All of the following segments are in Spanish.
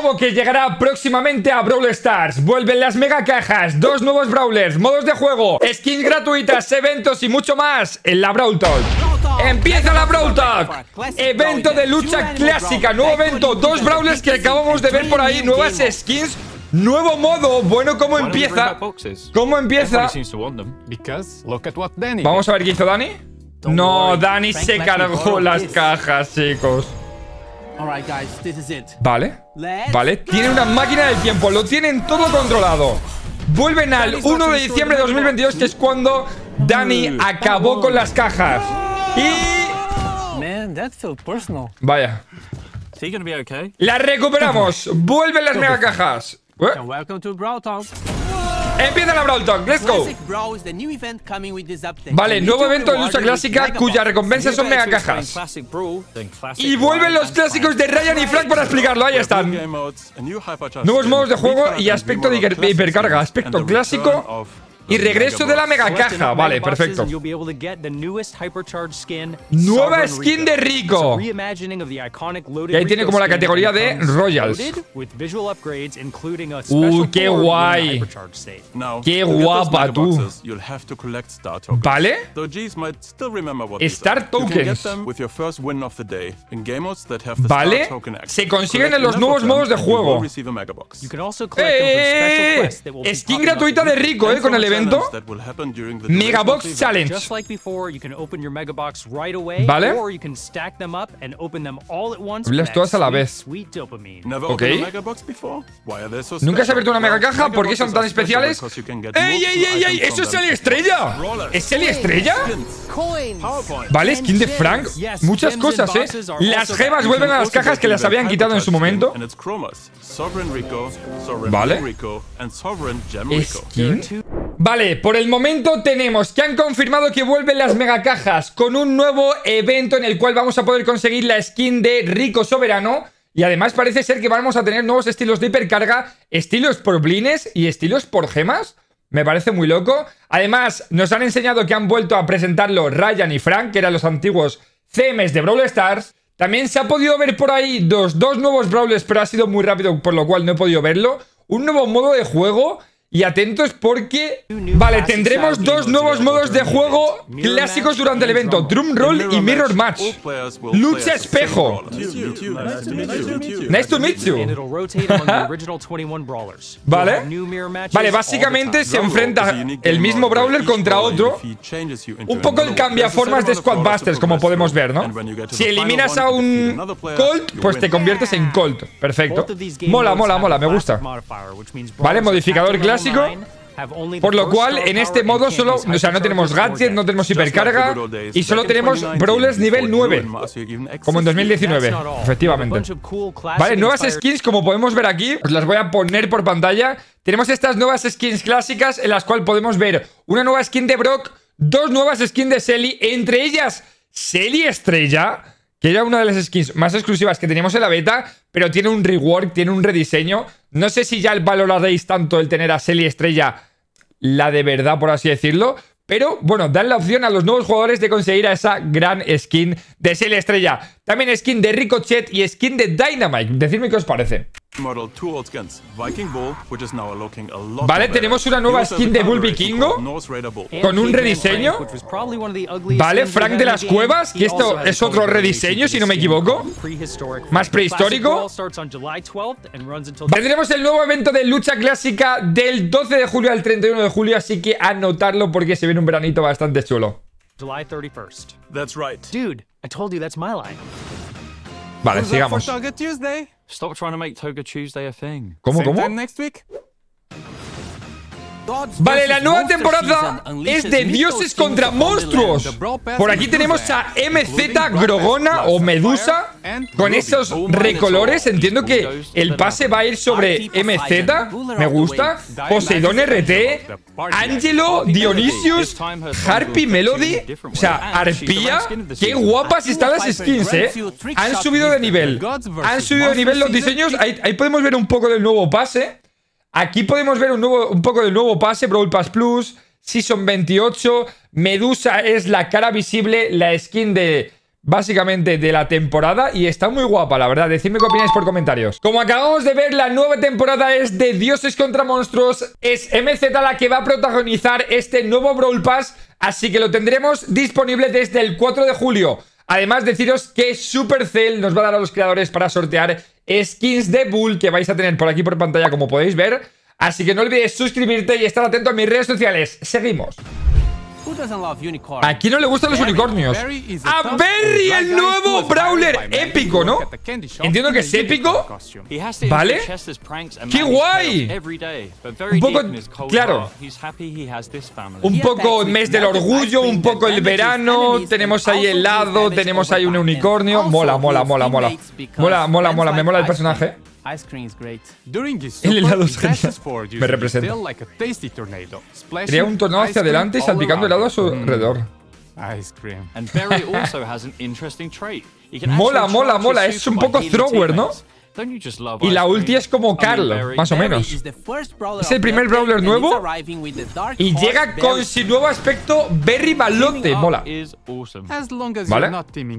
nuevo que llegará próximamente a Brawl Stars. Vuelven las mega cajas, 2 nuevos brawlers, modos de juego, skins gratuitas, eventos y mucho más en la Brawl Talk. Empieza la Brawl Talk. Evento de lucha clásica, nuevo evento, 2 brawlers que acabamos de ver por ahí, nuevas skins. Nuevo modo, bueno, ¿cómo empieza? ¿Cómo empieza? Vamos a ver qué hizo Dani. No, Dani se cargó las cajas, chicos. Vale, vale, tiene una máquina del tiempo, lo tienen todo controlado. Vuelven al 1 de diciembre de 2022, que es cuando Dani acabó con las cajas. Y... vaya. Las recuperamos. Vuelven las mega cajas. Empieza la Brawl Talk, let's go. Vale, nuevo evento de lucha clásica cuya recompensa son mega cajas. Y vuelven los clásicos de Ryan y Frank para explicarlo, ahí están. Nuevos modos de juego y aspecto de hipercarga, aspecto clásico y regreso de la mega caja. Vale, perfecto. Nueva skin de Rico. Y ahí tiene como la categoría de Royals. Qué guay. Qué guapa tú. Vale. Star Tokens. Vale. Se consiguen en los nuevos modos de juego. Skin gratuita de Rico, con el evento. Megabox Challenge. Vale. Las todas a la vez. Ok. ¿Nunca se ha abierto una mega caja? ¿Por qué son tan especiales? ¡Ey, ey, ey, ey! ¡Eso es Selly Estrella! ¿Es Selly Estrella? Vale, skin de Frank. Muchas cosas, Las gemas vuelven a las cajas que las habían quitado en su momento. Vale. Skin. Vale, por el momento tenemos que han confirmado que vuelven las megacajas con un nuevo evento en el cual vamos a poder conseguir la skin de Rico Soberano. Y además parece ser que vamos a tener nuevos estilos de hipercarga, estilos por blines y estilos por gemas. Me parece muy loco. Además, nos han enseñado que han vuelto a presentarlo Ryan y Frank, que eran los antiguos CMs de Brawl Stars. También se ha podido ver por ahí dos nuevos brawlers, pero ha sido muy rápido, por lo cual no he podido verlo. Un nuevo modo de juego. Y atentos porque... vale, tendremos 2 nuevos modos de juego clásicos durante el evento. Drum Roll y Mirror Match. Lucha espejo. Nice to meet you. Vale. Vale, básicamente se enfrenta el mismo brawler contra otro. Un poco el cambiaformas de Squad Busters, como podemos ver, ¿no? Si eliminas a un Colt, pues te conviertes en Colt. Perfecto. Mola, mola, mola, me gusta. Vale, modificador clásico. Por lo cual, en este modo solo... o sea, no tenemos gadget, no tenemos hipercarga y solo tenemos brawlers nivel 9. Como en 2019, efectivamente. Vale, nuevas skins, como podemos ver aquí. Os las voy a poner por pantalla. Tenemos estas nuevas skins clásicas en las cuales podemos ver una nueva skin de Brock, 2 nuevas skins de Selly, entre ellas Selly Estrella, que era una de las skins más exclusivas que teníamos en la beta, pero tiene un rework, tiene un rediseño. No sé si ya valoraréis tanto el tener a Selly Estrella, la de verdad, por así decirlo. Pero, bueno, dan la opción a los nuevos jugadores de conseguir a esa gran skin de Selly Estrella. También skin de Ricochet y skin de Dynamite. Decidme qué os parece. Vale, tenemos una nueva skin de Bull Vikingo con un rediseño. Vale, Frank de las Cuevas, que esto es otro rediseño, si no me equivoco. Más prehistórico. Vale, tenemos el nuevo evento de lucha clásica del 12 de julio al 31 de julio, así que anotarlo porque se viene un veranito bastante chulo. Vale, sigamos. Stop trying to make Toga Tuesday a thing. ¿Cómo? Vale, la nueva temporada es de dioses contra monstruos. Por aquí tenemos a MZ Grogona o Medusa con esos recolores. Entiendo que el pase va a ir sobre MZ. Me gusta. Poseidón RT, Angelo, Dionysius, Harpy Melody. O sea, Arpía. Qué guapas están las skins, Han subido de nivel. Han subido de nivel los diseños. Ahí podemos ver un poco del nuevo pase. Aquí podemos ver un poco del nuevo pase, Brawl Pass Plus, Season 28. Medusa es la cara visible, la skin de básicamente de la temporada y está muy guapa, la verdad. Decidme qué opináis por comentarios. Como acabamos de ver, la nueva temporada es de Dioses contra Monstruos. Es MZ la que va a protagonizar este nuevo Brawl Pass, así que lo tendremos disponible desde el 4 de julio. Además, deciros que Supercell nos va a dar a los creadores para sortear skins de Bull que vais a tener por aquí por pantalla, como podéis ver. Así que no olvides suscribirte y estar atento a mis redes sociales. Seguimos. ¿A quién no le gustan los unicornios? ¡A Berry, el nuevo Brawler épico, ¿no? Entiendo que es épico. ¿Vale? ¡Qué guay! Un poco, claro, un poco mes del orgullo, un poco el verano. Tenemos ahí helado, tenemos ahí un unicornio. Mola, mola, mola, mola. Mola, mola, mola. Me mola el personaje. El helado es genial. Me representa. Crea un tornado hacia adelante y salpicando helado a su alrededor. Mola, mola, mola. Es un poco thrower, ¿no? Y la ulti es como Carl, más o menos. Es el primer Brawler nuevo y llega con su nuevo aspecto Berry Malote. Mola. ¿Vale?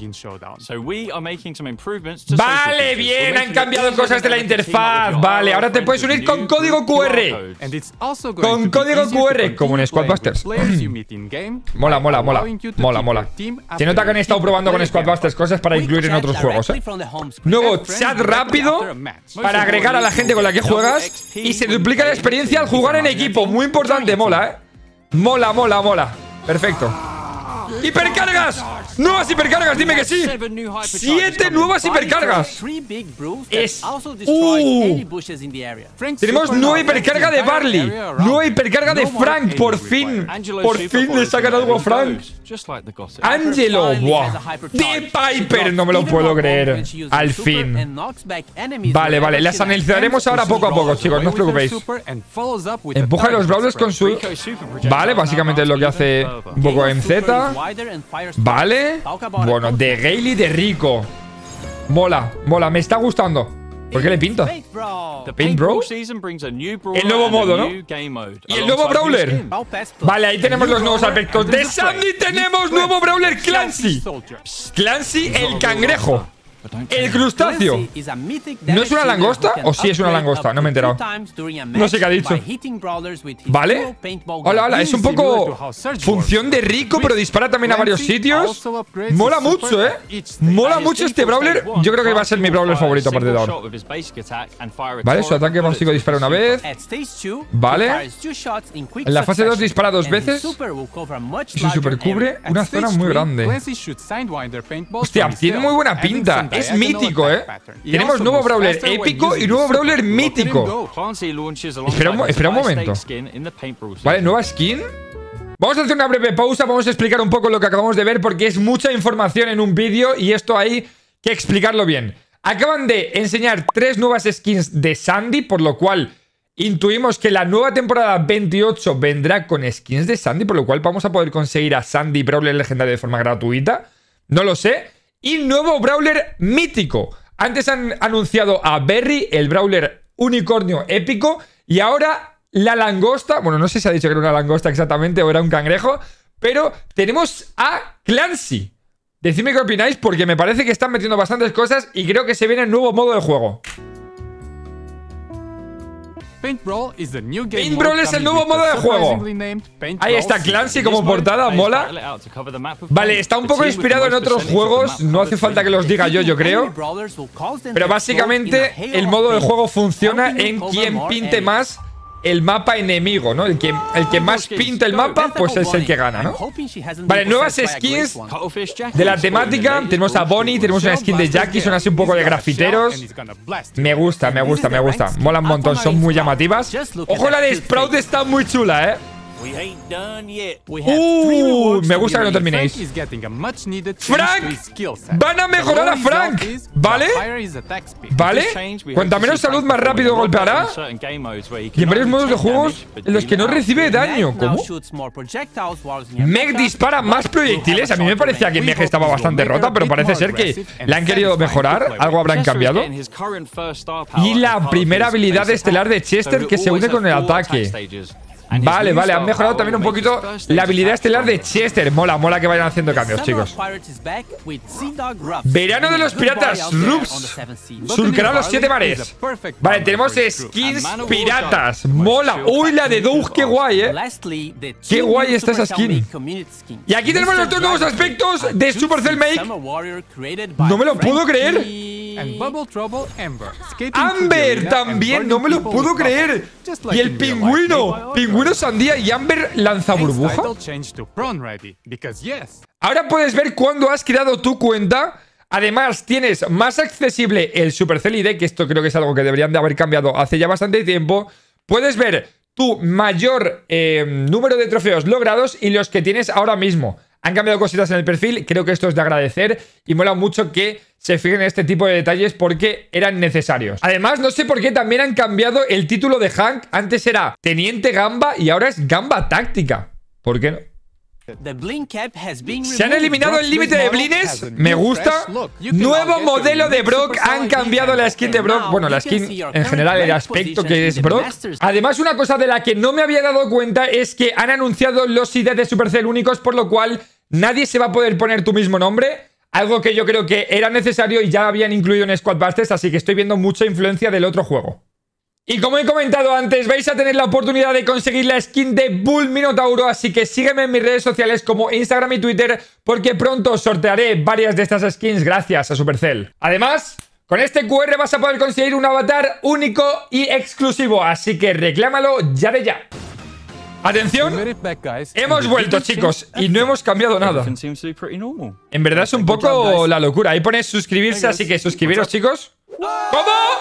Vale, bien, han cambiado cosas de la interfaz. Vale, ahora te puedes unir con código QR. Con código QR, como en Squadbusters. Mola, mola, mola. Mola, mola. Se nota que han estado probando con Squadbusters cosas para incluir en otros juegos, ¿eh? Nuevo chat rápido para agregar a la gente con la que juegas y se duplica la experiencia al jugar en equipo. Muy importante, mola, ¿eh? Mola, mola, mola. Perfecto. ¡Hipercargas! ¡Nuevas hipercargas! ¡Dime que sí! 7 nuevas hipercargas. Tenemos nueva hipercarga de Barley. Nueva hipercarga de Frank. Por fin. Por fin le sacan algo a Frank. Angelo. Buah. De Piper. No me lo puedo creer. Al fin. Vale, vale. Las analizaremos ahora poco a poco, chicos. No os preocupéis. Empuja a los Brawlers con su... Vale, básicamente es lo que hace un poco MZ. Vale. Bueno, de Gale y de Rico. Mola, mola, me está gustando. ¿Por qué le pinto? Paint Bro. El nuevo modo, ¿no? Y el nuevo Brawler. Vale, ahí tenemos los nuevos aspectos. De Sandy tenemos nuevo Brawler Clancy. Clancy el cangrejo. El crustáceo. ¿No es una langosta? ¿O sí es una langosta? No me he enterado. No sé qué ha dicho. ¿Vale? Hola, hola. Es un poco función de Rico, pero dispara también a varios sitios. Mola mucho, ¿eh? Mola mucho este Brawler. Yo creo que va a ser mi Brawler favorito a partir de ahora. Vale, su ataque básico dispara una vez. Vale. En la fase 2 dispara 2 veces. Y su super cubre una zona muy grande. Hostia, tiene muy buena pinta. Es mítico, ¿eh? Tenemos nuevo Brawler épico y nuevo Brawler mítico. Espera un momento. Vale, nueva skin. Vamos a hacer una breve pausa. Vamos a explicar un poco lo que acabamos de ver, porque es mucha información en un vídeo y esto hay que explicarlo bien. Acaban de enseñar 3 nuevas skins de Sandy, por lo cual intuimos que la nueva temporada 28 vendrá con skins de Sandy, por lo cual vamos a poder conseguir a Sandy Brawler legendario de forma gratuita. No lo sé. Y nuevo Brawler mítico. Antes han anunciado a Berry, el Brawler unicornio épico. Y ahora la langosta. Bueno, no sé si ha dicho que era una langosta exactamente o era un cangrejo. Pero tenemos a Clancy. Decidme qué opináis, porque me parece que están metiendo bastantes cosas y creo que se viene un nuevo modo de juego. Paint Brawl es el nuevo modo de juego. Ahí está Clancy como portada, mola. Vale, está un poco inspirado en otros juegos. No hace falta que los diga yo creo. Pero básicamente el modo de juego funciona en quien pinte más el mapa enemigo, ¿no? El que más pinta el mapa, pues es el que gana, ¿no? Vale, nuevas skins de la temática. Tenemos a Bonnie, tenemos una skin de Jackie, son así un poco de grafiteros. Me gusta, me gusta, me gusta. Mola un montón, son muy llamativas. Ojo, la de Sprout está muy chula, ¿eh? Me gusta que no terminéis. Frank. Van a mejorar a Frank. ¿Vale? ¿Vale? Cuanta menos salud, más rápido golpeará. Y en varios modos de juegos en los que no recibe daño. ¿Cómo? Meg dispara más proyectiles. A mí me parecía que Meg estaba bastante rota, pero parece ser que la han querido mejorar. Algo habrán cambiado. Y la primera habilidad estelar de Chester, que se une con el ataque. Vale, vale, han mejorado también un poquito la habilidad estelar de Chester. Mola, mola que vayan haciendo cambios, chicos. Verano de los piratas, Rups. Surcará los 7 mares. Vale, tenemos skins piratas. Mola. Uy, la de Doug, qué guay, Qué guay está esa skin. Y aquí tenemos los dos nuevos aspectos de Supercell Make. No me lo puedo creer. Amber también, no me lo puedo creer. Y el pingüino. Pingüino sandía y Amber lanza burbuja. Ahora puedes ver cuándo has creado tu cuenta. Además, tienes más accesible el Supercell ID, que esto creo que es algo que deberían de haber cambiado hace ya bastante tiempo. Puedes ver tu mayor número de trofeos logrados y los que tienes ahora mismo. Han cambiado cositas en el perfil, creo que esto es de agradecer y mola mucho que se fijen en este tipo de detalles porque eran necesarios. Además, no sé por qué también han cambiado el título de Hank. Antes era Teniente Gamba y ahora es Gamba Táctica. ¿Por qué no? Se han eliminado el límite de blines. Me gusta. Nuevo modelo de Brock. Han cambiado la skin de Brock. Bueno, la skin en general, el aspecto que es Brock. Además, una cosa de la que no me había dado cuenta es que han anunciado los ID de Supercell únicos, por lo cual nadie se va a poder poner tu mismo nombre. Algo que yo creo que era necesario y ya habían incluido en Squad Busters, así que estoy viendo mucha influencia del otro juego. Y como he comentado antes, vais a tener la oportunidad de conseguir la skin de Bull Minotauro, así que sígueme en mis redes sociales como Instagram y Twitter, porque pronto sortearé varias de estas skins gracias a Supercell. Además, con este QR vas a poder conseguir un avatar único y exclusivo, así que reclámalo ya de ya. Atención, hemos vuelto, chicos, y no hemos cambiado nada. En verdad es un poco la locura. Ahí pone suscribirse, así que suscribiros, chicos. ¿Cómo?